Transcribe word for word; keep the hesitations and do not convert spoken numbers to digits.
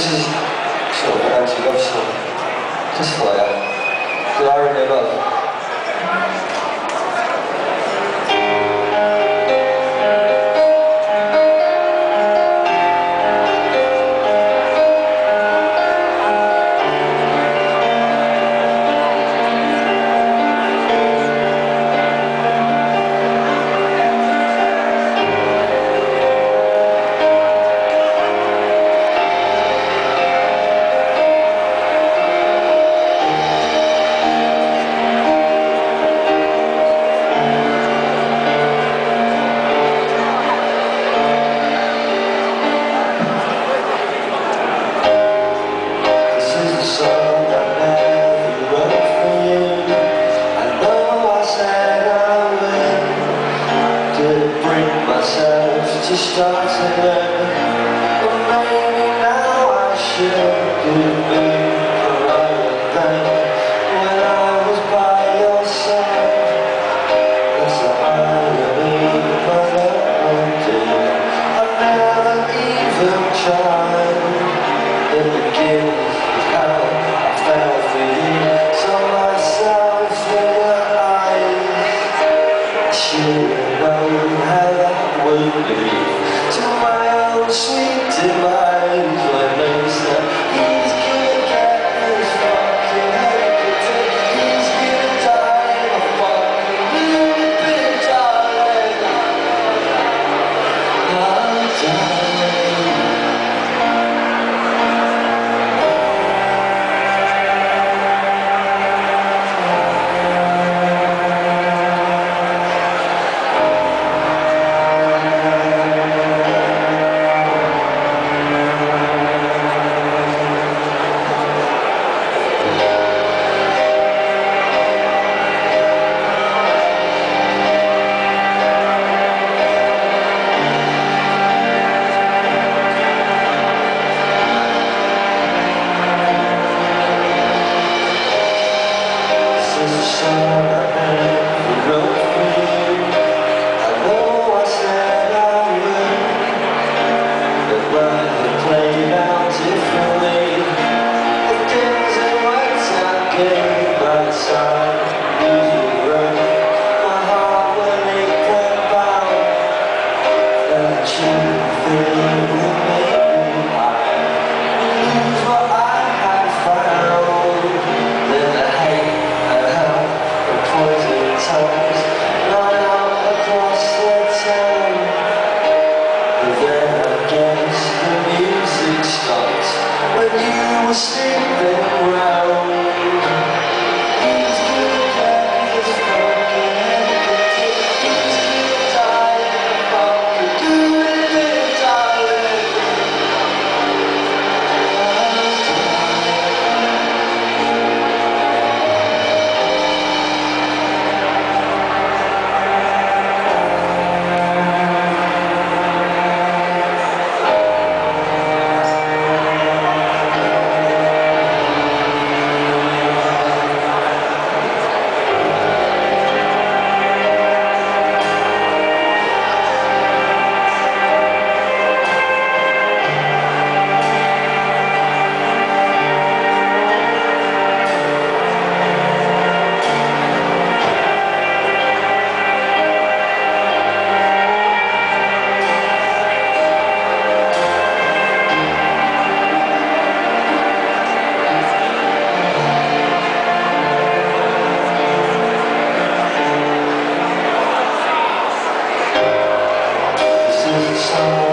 is sort of an anti-love song, just for you, because I really love. To start to learn, but maybe now I should do me for other than when I was by your side. That's the irony, but I won't do. I never even tried in the beginning of how I fell for you. So myself with your eyes, I should have known how that would be. To my own sweet demise, when they said he's gonna get his fucking head, he's gonna die of a fucking little bit, darling. I'll die. When you were sleeping around, he's gonna get his fucking head, he's gonna die in a fucking doing it, darling. This is a song